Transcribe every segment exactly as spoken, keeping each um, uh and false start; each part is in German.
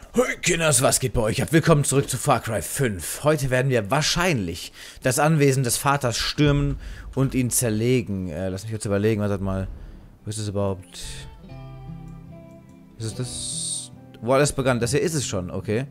Hey Kinders, was geht bei euch ab? Willkommen zurück zu Far Cry fünf. Heute werden wir wahrscheinlich das Anwesen des Vaters stürmen und ihn zerlegen. Äh, lass mich jetzt überlegen, wartet mal. Wo ist es überhaupt? Ist es das? Wo alles begann? Das hier ist es schon, okay.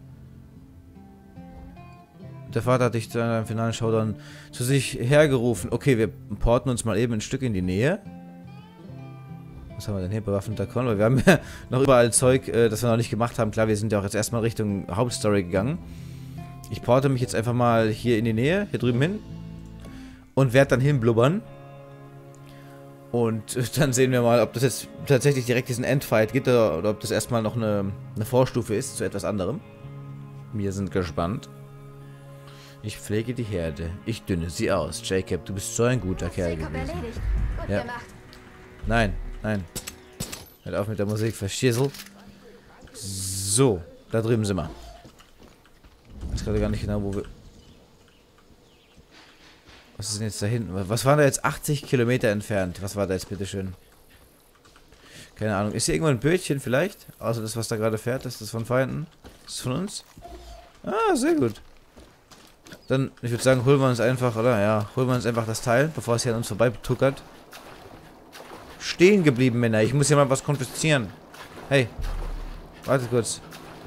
Der Vater hat dich zu einem finalen Showdown zu sich hergerufen. Okay, wir porten uns mal eben ein Stück in die Nähe. Was haben wir denn hier? Bewaffneter Konvoi. Wir haben ja noch überall Zeug, äh, das wir noch nicht gemacht haben. Klar, wir sind ja auch jetzt erstmal Richtung Hauptstory gegangen. Ich porte mich jetzt einfach mal hier in die Nähe, hier drüben hin. Und werde dann hinblubbern. Und äh, dann sehen wir mal, ob das jetzt tatsächlich direkt diesen Endfight gibt oder, oder ob das erstmal noch eine, eine Vorstufe ist zu etwas anderem. Wir sind gespannt. Ich pflege die Herde. Ich dünne sie aus. Jacob, du bist so ein guter Kerl gewesen. Gut ja. gemacht. Nein. Nein. Hört auf mit der Musik, Verschissel. So, da drüben sind wir. Ich weiß gerade gar nicht genau, wo wir... Was ist denn jetzt da hinten? Was war da jetzt achtzig Kilometer entfernt? Was war da jetzt, bitteschön? Keine Ahnung. Ist hier irgendwo ein Bötchen vielleicht? Außer das, was da gerade fährt. Ist das von Feinden? Ist das von uns? Ah, sehr gut. Dann, ich würde sagen, holen wir uns einfach, oder? Ja, holen wir uns einfach das Teil, bevor es hier an uns vorbei tuckert. Stehen geblieben, Männer. Ich muss hier mal was konfiszieren. Hey. Wartet kurz.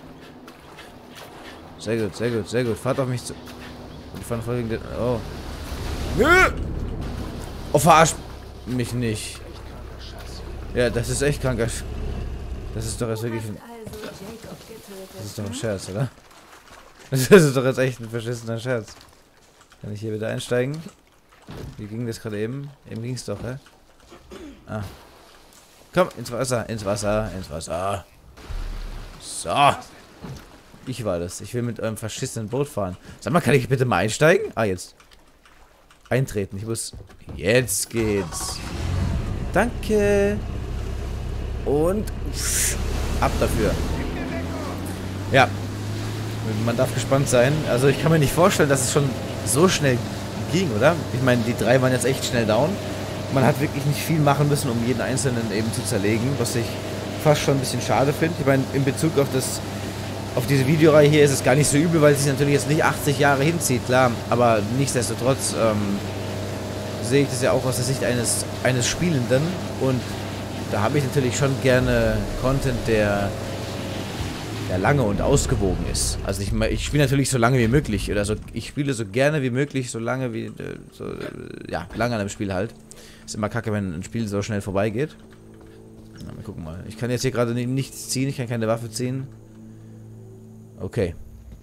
Sehr gut, sehr gut, sehr gut. Fahrt auf mich zu... Ich fahre voll gegen den... Oh. Nö! Oh, verarsch mich nicht. Ja, das ist echt kranker... Sch das ist doch jetzt wirklich ein... Das ist doch ein Scherz, oder? Das ist doch jetzt echt ein verschissener Scherz. Kann ich hier wieder einsteigen? Wie ging das gerade eben? Eben ging es doch, hä? Ah. Komm, ins Wasser, ins Wasser, ins Wasser. So. Ich war das. Ich will mit eurem verschissenen Boot fahren. Sag mal, kann ich bitte mal einsteigen? Ah, jetzt. Eintreten. Ich muss... Jetzt geht's. Danke. Und... Ab dafür. Ja. Man darf gespannt sein. Also ich kann mir nicht vorstellen, dass es schon so schnell ging, oder? Ich meine, die drei waren jetzt echt schnell down. Man hat wirklich nicht viel machen müssen, um jeden Einzelnen eben zu zerlegen, was ich fast schon ein bisschen schade finde. Ich meine, in Bezug auf das, auf diese Videoreihe hier ist es gar nicht so übel, weil es sich natürlich jetzt nicht achtzig Jahre hinzieht, klar. Aber nichtsdestotrotz ähm, sehe ich das ja auch aus der Sicht eines, eines Spielenden. Und da habe ich natürlich schon gerne Content, der, der lange und ausgewogen ist. Also ich, ich spiele natürlich so lange wie möglich. Oder so, ich spiele so gerne wie möglich, so lange wie, so, ja, lange an einem Spiel halt. Ist immer kacke, wenn ein Spiel so schnell vorbeigeht. Na, wir gucken mal. Ich kann jetzt hier gerade nichts ziehen. Ich kann keine Waffe ziehen. Okay.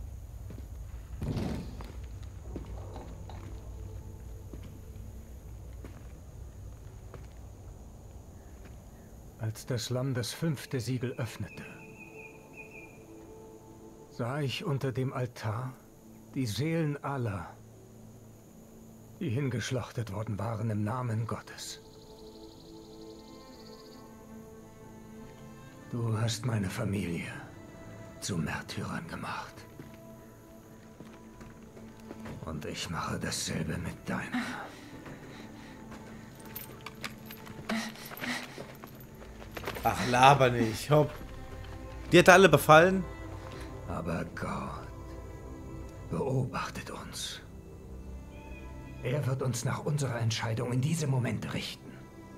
Als das Lamm das fünfte Siegel öffnete, sah ich unter dem Altar die Seelen aller, die hingeschlachtet worden waren im Namen Gottes. Du hast meine Familie zu Märtyrern gemacht. Und ich mache dasselbe mit deiner. Ach, laber nicht. Hopp. Die hat alle befallen. Aber Gott beobachtet uns. Er wird uns nach unserer Entscheidung in diesem Moment richten.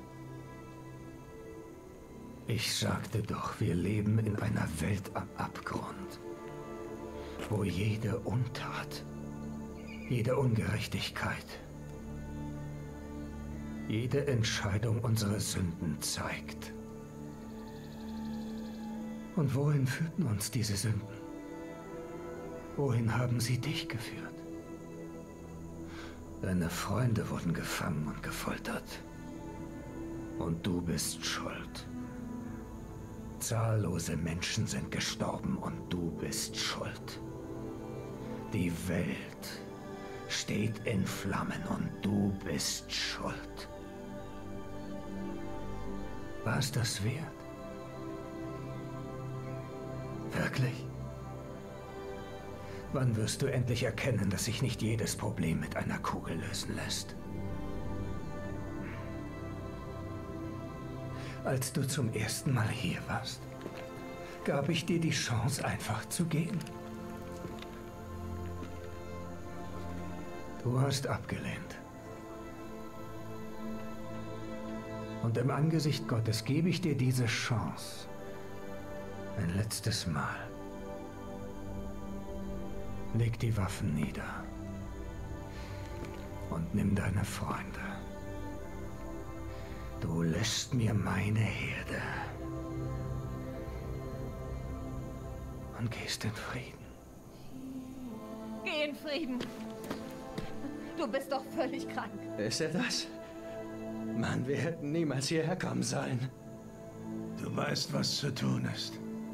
Ich sagte doch, wir leben in einer Welt am Abgrund, wo jede Untat, jede Ungerechtigkeit, jede Entscheidung unsere Sünden zeigt. Und wohin führten uns diese Sünden? Wohin haben sie dich geführt? Deine Freunde wurden gefangen und gefoltert. Und du bist schuld. Zahllose Menschen sind gestorben und du bist schuld. Die Welt steht in Flammen und du bist schuld. War es das wert? Wirklich? Wann wirst du endlich erkennen, dass sich nicht jedes Problem mit einer Kugel lösen lässt? Als du zum ersten Mal hier warst, gab ich dir die Chance, einfach zu gehen. Du hast abgelehnt. Und im Angesicht Gottes gebe ich dir diese Chance. Ein letztes Mal. Leg die Waffen nieder. Und nimm deine Freunde. Du lässt mir meine Herde. Und gehst in Frieden. Geh in Frieden. Du bist doch völlig krank. Ist er das? Mann, wir hätten niemals hierher kommen sollen. Du weißt, was zu tun ist.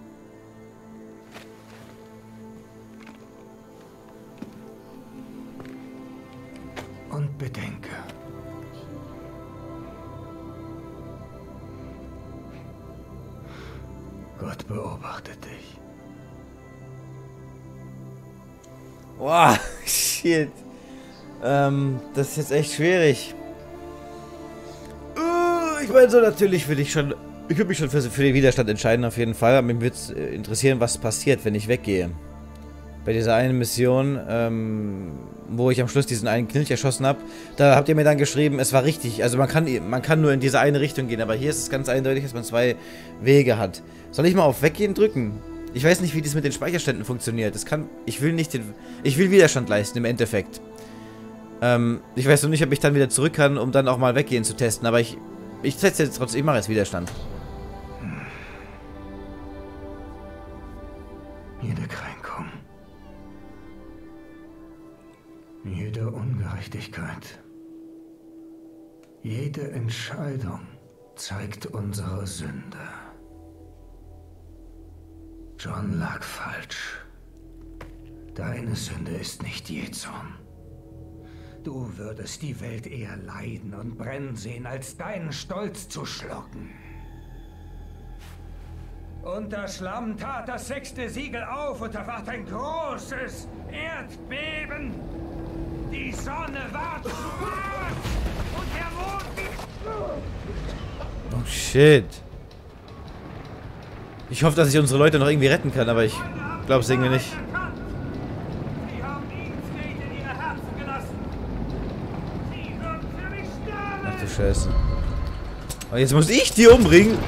Und bedenke, Gott beobachtet dich. Boah, shit. Ähm, das ist jetzt echt schwierig. Uh, ich meine so, natürlich würde ich schon... Ich würde mich schon für, für den Widerstand entscheiden, auf jeden Fall. Aber mich würde es interessieren, was passiert, wenn ich weggehe. Bei dieser einen Mission, ähm, wo ich am Schluss diesen einen Knilch erschossen habe, da habt ihr mir dann geschrieben, es war richtig. Also man kann, man kann nur in diese eine Richtung gehen, aber hier ist es ganz eindeutig, dass man zwei Wege hat. Soll ich mal auf Weggehen drücken? Ich weiß nicht, wie das mit den Speicherständen funktioniert. Das kann, ich will nicht den, ich will Widerstand leisten im Endeffekt. Ähm, ich weiß noch nicht, ob ich dann wieder zurück kann, um dann auch mal Weggehen zu testen, aber ich, ich setze jetzt trotzdem, ich mache jetzt Widerstand. Jede Kränkung, jede Ungerechtigkeit, jede Entscheidung zeigt unsere Sünde. John lag falsch. Deine Sünde ist nicht Jezorn. Du würdest die Welt eher leiden und brennen sehen, als deinen Stolz zu schlucken. Und das Lamm tat das sechste Siegel auf und da ward ein großes Erdbeben. Die Sonne ward schwarz und der Mond... Oh shit. Ich hoffe, dass ich unsere Leute noch irgendwie retten kann, aber ich glaube es irgendwie nicht. Sie haben ihn in ihre Herzen gelassen. Sie würden für mich sterben. Ach du Scheiße. Und jetzt muss ich die umbringen.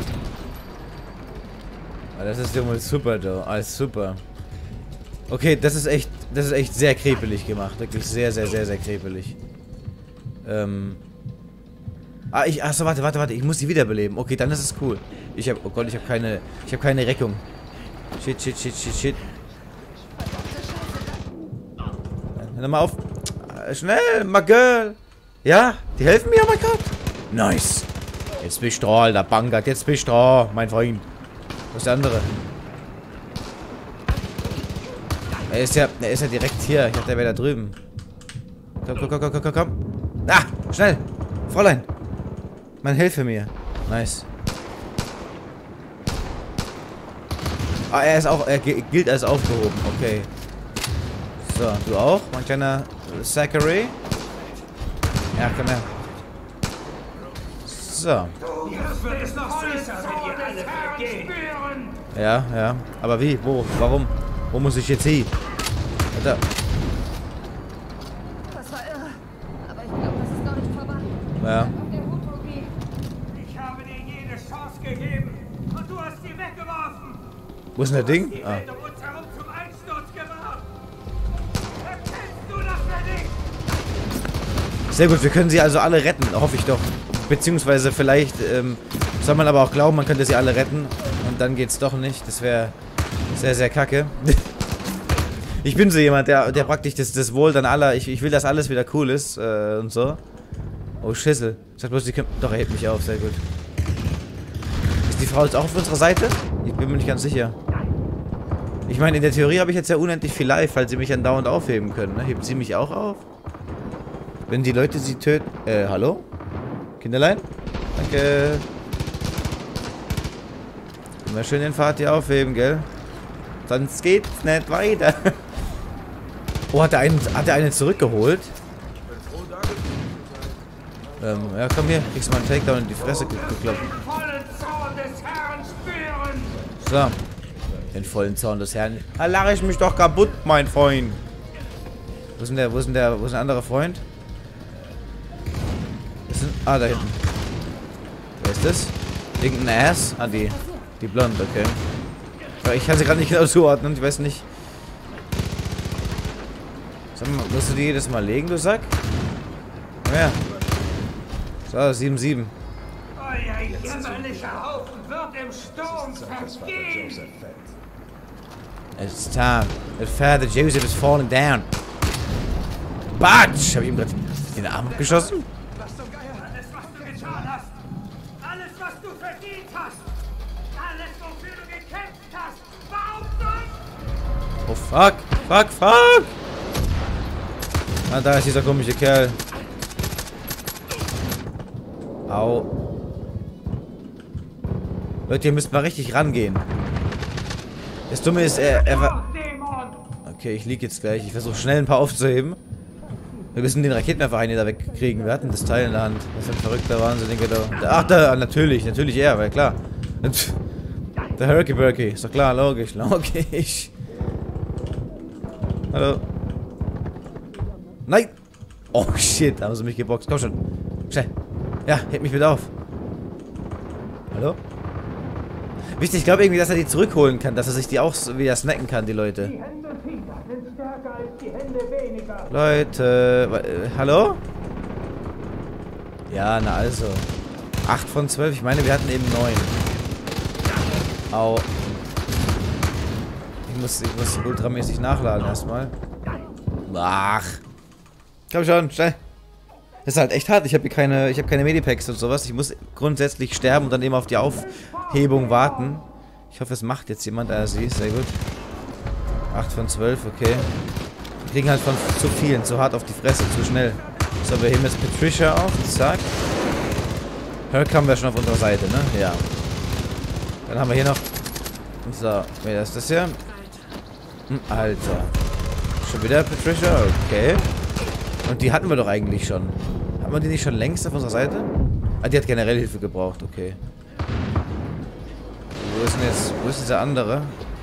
Das ist ja wohl super, Joe. Alles super. Okay, das ist echt, das ist echt sehr krepelig gemacht. Wirklich sehr, sehr, sehr, sehr krepelig. Ähm. Ah, ich, achso, warte, warte, warte. Ich muss die wiederbeleben. Okay, dann ist es cool. Ich hab, oh Gott, ich habe keine, ich habe keine Reckung. Shit, shit, shit, shit, shit. Hör mal auf. Schnell, my girl. Ja, die helfen mir, oh mein Gott. Nice. Jetzt bist du, Alter, Bankert. Jetzt bist du, mein Freund. Wo ist der andere? Er ist ja, er ist ja direkt hier. Ich dachte, er wäre da drüben. Komm, komm, komm, komm, komm, komm. Ah, schnell. Fräulein. Man, hilfe mir. Nice. Ah, er ist auch, er gilt als aufgehoben. Okay. So, du auch? Mein kleiner Zachary. Ja, komm her. So. Ja, ja. Aber wie? Wo? Warum? Wo muss ich jetzt hin? Alter. Das war irre. Aber ich glaube, das ist noch nicht vorbei. Ja. Ich habe dir jede Chance gegeben und du hast sie weggeworfen. Wo ist denn der Ding? Die Ah. Welt um uns herum zum Einsturz gebracht. Erkennst du das für dich? Sehr gut, wir können sie also alle retten, hoffe ich doch. Beziehungsweise vielleicht ähm, soll man aber auch glauben, man könnte sie alle retten. Und dann geht's doch nicht. Das wäre sehr, sehr kacke. Ich bin so jemand, der, der praktisch das, das Wohl dann aller... Ich, ich will, dass alles wieder cool ist äh, und so. Oh, Schissel. Sag bloß, die können... Doch, er hebt mich auf. Sehr gut. Ist die Frau jetzt auch auf unserer Seite? Ich bin mir nicht ganz sicher. Ich meine, in der Theorie habe ich jetzt ja unendlich viel Life, weil sie mich andauernd aufheben können. Ne? Heben sie mich auch auf? Wenn die Leute sie töten... Äh, hallo? Kinderlein? Danke. Immer schön den Pfad hier aufheben, gell? Sonst geht's nicht weiter. Oh, hat der einen, hat der einen zurückgeholt? Ähm, ja, komm hier. Kriegst mal einen Takedown in die Fresse gekloppt. So. Den vollen Zorn des Herrn. Da lache ich mich doch kaputt, mein Freund. Wo ist denn der, wo ist denn der, wo ist ein anderer Freund? Das sind, ah, da hinten. Wer ist das? Irgendein Ass? Ah, die. Die Blonde, okay. Aber ich kann sie gerade nicht genau zuordnen, ich weiß nicht. Sag mal, musst du die jedes Mal legen, du Sack? Ja. So, sieben sieben. Euer jämmerlicher Haufen wird im Sturm vergehen. It's time. That Father Joseph is falling down. Batsch! Hab ich ihm gerade in den Arm geschossen? Alles, was du getan hast. Alles, was du verdient hast. Alles, wofür du gekämpft hast. Warum nicht? Oh, fuck. Fuck, fuck! Ah, da ist dieser komische Kerl. Au. Leute, ihr müsst mal richtig rangehen. Das Dumme ist, er... er war okay, ich lieg jetzt gleich. Ich versuche schnell ein paar aufzuheben. Wir müssen den Raketenwerfer da wegkriegen. Wir hatten das Teil in der Hand. Das ist ein verrückter Wahnsinniger da. Ach, da, natürlich. Natürlich er, weil klar. Der Hurricane Burky. Ist doch klar, logisch. Logisch. Hallo. Nein! Oh shit, da haben sie mich geboxt. Komm schon. Schnell. Ja, heb mich wieder auf. Hallo? Wichtig, ich glaube irgendwie, dass er die zurückholen kann, dass er sich die auch wieder snacken kann, die Leute. Die Hände Peter sind stärker als die Hände weniger. Leute, äh, hallo? Ja, na also. acht von zwölf, ich meine, wir hatten eben neun. Au. Ich muss, ich muss ultramäßig nachladen erstmal. Ach. Komm schon, schnell. Das ist halt echt hart. Ich habe hier keine, ich habe keine Medipacks und sowas. Ich muss grundsätzlich sterben und dann eben auf die Aufhebung warten. Ich hoffe, es macht jetzt jemand. Ah, sie, sehr gut. acht von zwölf, okay. Wir kriegen halt von zu vielen, zu hart auf die Fresse, zu schnell. So, wir heben jetzt Patricia auf. Zack. Herc haben wir schon auf unserer Seite, ne? Ja. Dann haben wir hier noch... So, wer ist das hier? Hm, Alter. Schon wieder Patricia? Okay. Und die hatten wir doch eigentlich schon. Haben wir die nicht schon längst auf unserer Seite? Ah, die hat generell Hilfe gebraucht, okay. Wo ist denn jetzt... Wo ist dieser andere?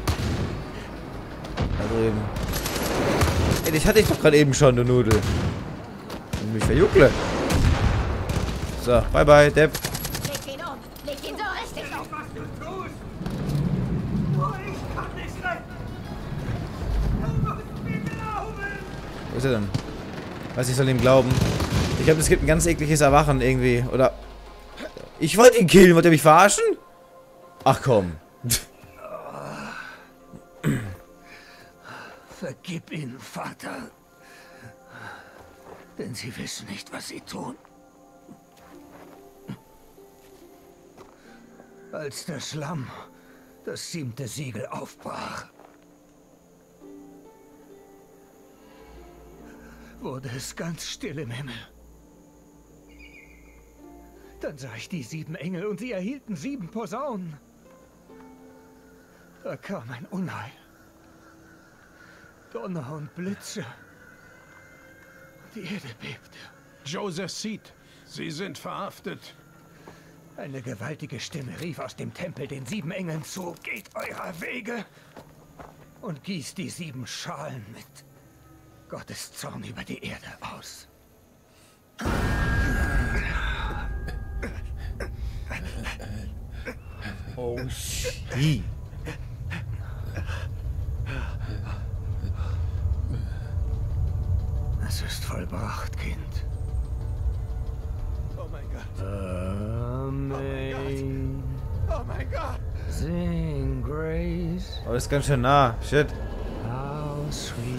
Da drüben. Ey, dich hatte ich doch gerade eben schon, du Nudel. Und mich verjuckle. So, bye bye, Depp. Leg ihn um. Leg ihn so richtig um. Was du tust. Oh, ich kann nicht retten. Du musst mir glauben. Wo ist er denn? Was, ich soll ihm glauben? Ich glaube, es gibt ein ganz ekliges Erwachen irgendwie. Oder... Ich wollte ihn killen. Wollt ihr mich verarschen? Ach komm. Vergib ihnen, Vater. Denn sie wissen nicht, was sie tun. Als der Schlamm das siebte Siegel aufbrach, wurde es ganz still im Himmel. Dann sah ich die sieben Engel und sie erhielten sieben Posaunen. Da kam ein Unheil. Donner und Blitze. Die Erde bebte. Joseph Seed, Sie sind verhaftet. Eine gewaltige Stimme rief aus dem Tempel den sieben Engeln zu: Geht eurer Wege und gießt die sieben Schalen mit Gottes Zorn über die Erde aus. Oh shit. Es ist vollbracht, Kind. Oh mein Gott. Amen. Oh mein Gott. Sing grace, Oh, das ist ganz schön nah. Shit. how sweet.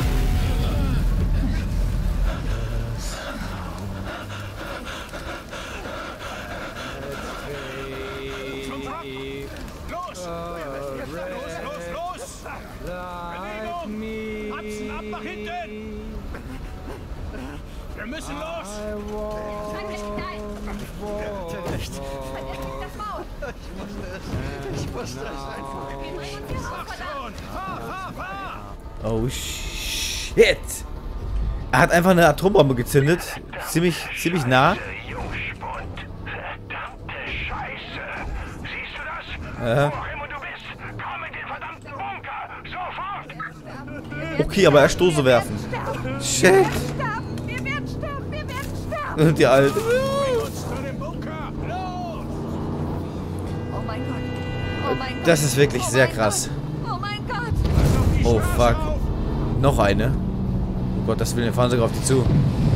Los! Los, los, los! Bewegung! Hudson, ab nach hinten! Wir müssen los! Fang dich nein. Das Maul. Ich wusste es einfach. Wir bringen uns hier raus, verdammt. Schon! Fahr, fahr, fahr! Oh shit. Er hat einfach eine Atombombe gezündet. Ziemlich, ziemlich nah. Jungspund. Verdammte Scheiße. Siehst du das? Ja. Wo auch immer du bist, komm in den verdammten Bunker! werden sterben. Wir werden Okay, aber er Stoße werfen. sterben. Shit. Wir werden sterben. Wir werden sterben. Wir werden sterben. Die Alte. Bring uns zu dem Bunker! Los! Oh mein Gott. Oh mein Gott. Das ist wirklich Oh sehr mein krass. Gott. Oh mein Gott. Pass auf die Oh, Straße fuck. auf. Noch eine. Oh Gott, das will, wir fahren sogar auf die zu.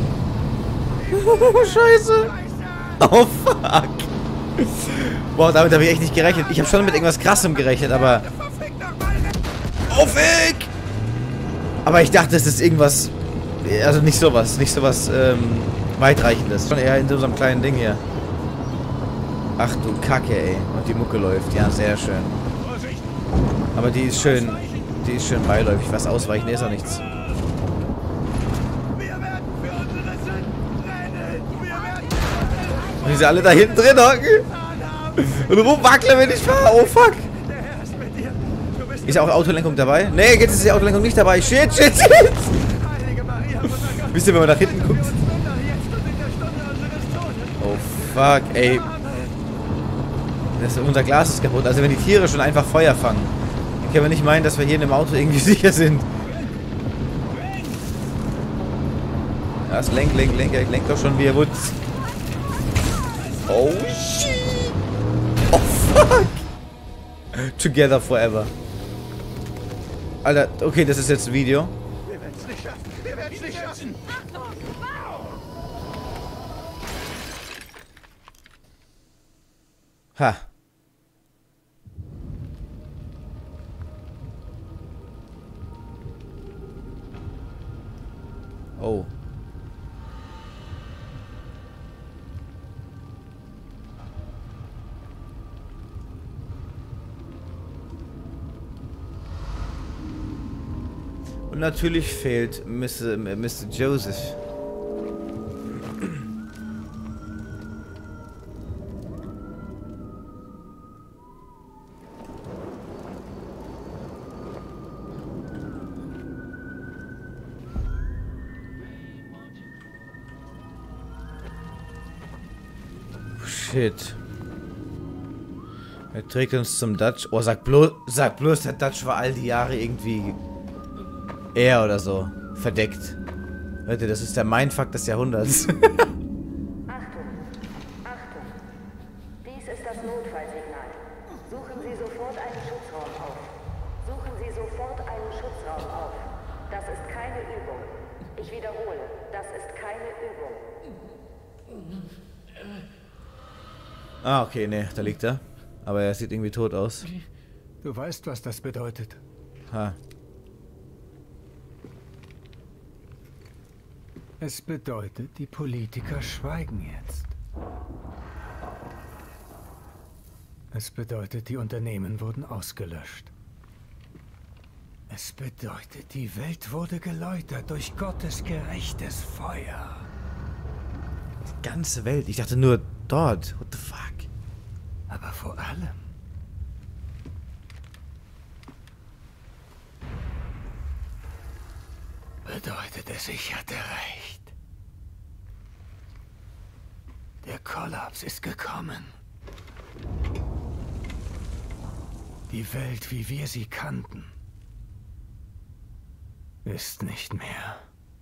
Oh, Scheiße. Oh, fuck. Boah, damit habe ich echt nicht gerechnet. Ich habe schon mit irgendwas Krassem gerechnet, aber... Oh, fick! Aber ich dachte, es ist irgendwas... Also nicht sowas. Nicht sowas, ähm... weitreichendes. Schon eher in so einem kleinen Ding hier. Ach du Kacke, ey. Und die Mucke läuft. Ja, sehr schön. Vorsicht! Aber die ist schön... Die ist schön beiläufig. Was ausweichen ist auch nichts. Wir werden für unsere Sünden rennen! Wir werden Und die sind alle da hinten drin hocken. Und rumwackeln, wenn ich fahre. Oh, fuck. Der Herr ist mit dir! Du bist Ist auch Autolenkung dabei? Nee, jetzt ist die Autolenkung nicht dabei. Shit, shit, shit. Heilige Maria, Mutter Gottes! Wisst ihr, wenn man nach hinten guckt? Wunder jetzt und in der Stunde unseres Todes! Oh, fuck, ey. Das, unser Glas ist kaputt. Also wenn die Tiere schon einfach Feuer fangen, dann können wir nicht meinen, dass wir hier in dem Auto irgendwie sicher sind. Ja, es lenkt, lenkt, lenkt. Er lenkt doch schon, wie er wutzt. Oh, shit. Oh, fuck. Together forever. Alter, okay, das ist jetzt ein Video. Wir werden es nicht schaffen! Wir werden es nicht schaffen! Ha. Oh. Und natürlich fehlt Mister Mister Joseph. Shit. Er trägt uns zum Dutch. Oh, sag bloß, sag bloß, der Dutch war all die Jahre irgendwie er oder so. Verdeckt. Leute, das ist der Mindfuck des Jahrhunderts. Achtung! Achtung! Dies ist das Notfallsignal. Suchen Sie sofort einen Schutzraum auf. Suchen Sie sofort einen Schutzraum auf. Das ist keine Übung. Ich wiederhole, das ist keine Übung. Ah, okay, ne, da liegt er. Aber er sieht irgendwie tot aus. Du weißt, was das bedeutet. Ha. Es bedeutet, die Politiker schweigen jetzt. Es bedeutet, die Unternehmen wurden ausgelöscht. Es bedeutet, die Welt wurde geläutert durch Gottes gerechtes Feuer. Die ganze Welt. Ich dachte nur dort. What the fuck? Aber vor allem bedeutet es, ich hatte recht. Der Kollaps ist gekommen. Die Welt, wie wir sie kannten, ist nicht mehr.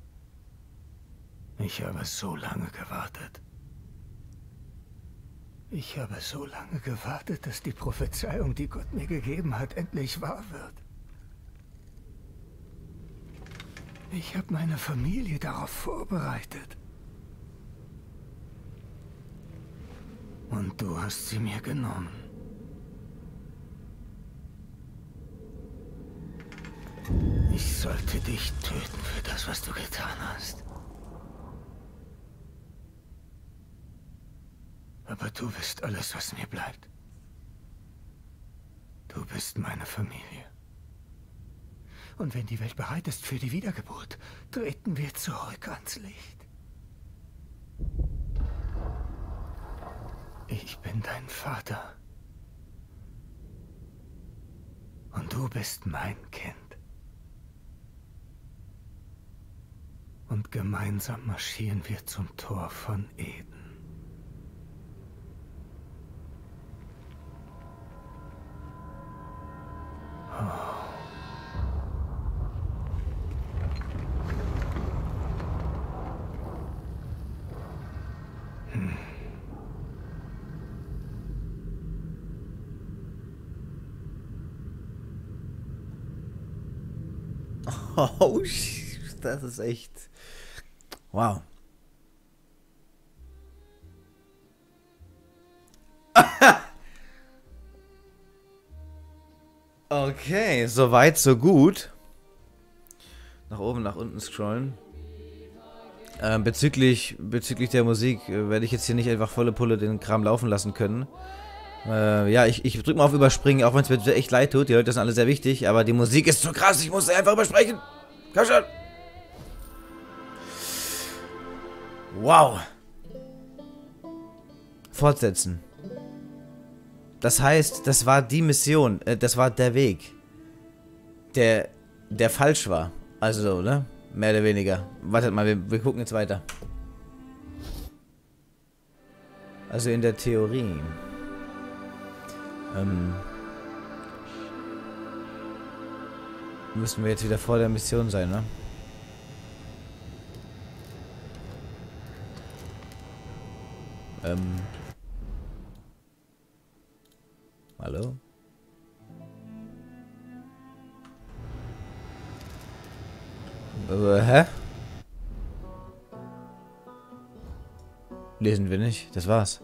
Ich habe so lange gewartet. Ich habe so lange gewartet, dass die Prophezeiung, die Gott mir gegeben hat, endlich wahr wird. Ich habe meine Familie darauf vorbereitet. Und du hast sie mir genommen. Ich sollte dich töten für das, was du getan hast. Aber du bist alles, was mir bleibt. Du bist meine Familie. Und wenn die Welt bereit ist für die Wiedergeburt, treten wir zurück ans Licht. Ich bin dein Vater. Und du bist mein Kind. Und gemeinsam marschieren wir zum Tor von Eden. Oh, das ist echt... Wow. Okay, soweit, so gut. Nach oben, nach unten scrollen. Ähm, bezüglich, bezüglich der Musik äh, werde ich jetzt hier nicht einfach volle Pulle den Kram laufen lassen können. Äh, ja, ich, ich drücke mal auf Überspringen, auch wenn es mir echt leid tut. Die Leute sind alle sehr wichtig, aber die Musik ist so krass, ich muss sie einfach übersprechen. Komm schon. Wow. Fortsetzen. Das heißt, das war die Mission, äh, das war der Weg, der, der falsch war. Also so, ne? Mehr oder weniger. Wartet mal, wir, wir gucken jetzt weiter. Also in der Theorie. Ähm, müssen wir jetzt wieder vor der Mission sein, ne? Ähm. Hallo? Äh, hä? Lesen wir nicht. Das war's.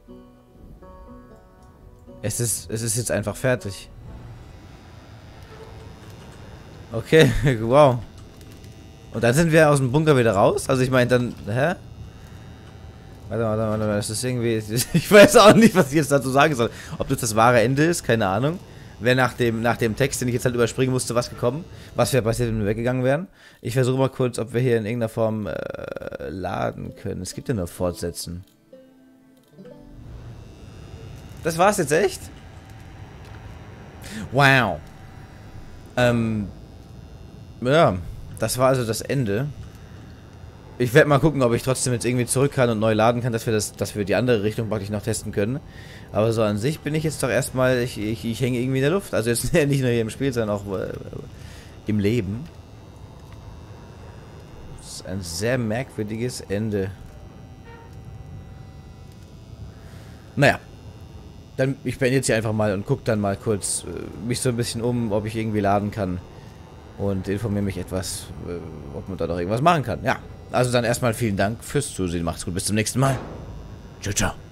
Es ist, es ist jetzt einfach fertig. Okay, wow. Und dann sind wir aus dem Bunker wieder raus? Also ich meine dann, hä? Warte, warte, warte, das ist irgendwie... Ich weiß auch nicht, was ich jetzt dazu sagen soll. Ob das das wahre Ende ist, keine Ahnung. Wäre nach dem, nach dem Text, den ich jetzt halt überspringen musste, was gekommen. Was wäre passiert, wenn wir weggegangen wären. Ich versuche mal kurz, ob wir hier in irgendeiner Form äh, laden können. Es gibt ja nur Fortsetzen. Das war's jetzt echt? Wow. Ähm... Ja, das war also das Ende. Ich werde mal gucken, ob ich trotzdem jetzt irgendwie zurück kann und neu laden kann, dass wir das, dass wir die andere Richtung praktisch noch testen können. Aber so an sich bin ich jetzt doch erstmal, ich, ich, ich hänge irgendwie in der Luft. Also jetzt nicht nur hier im Spiel, sondern auch äh, im Leben. Das ist ein sehr merkwürdiges Ende. Naja. Dann, ich beende jetzt hier einfach mal und gucke dann mal kurz äh, mich so ein bisschen um, ob ich irgendwie laden kann. Und informiere mich etwas, äh, ob man da noch irgendwas machen kann. Ja. Also dann erstmal vielen Dank fürs Zusehen. Macht's gut. Bis zum nächsten Mal. Ciao, ciao.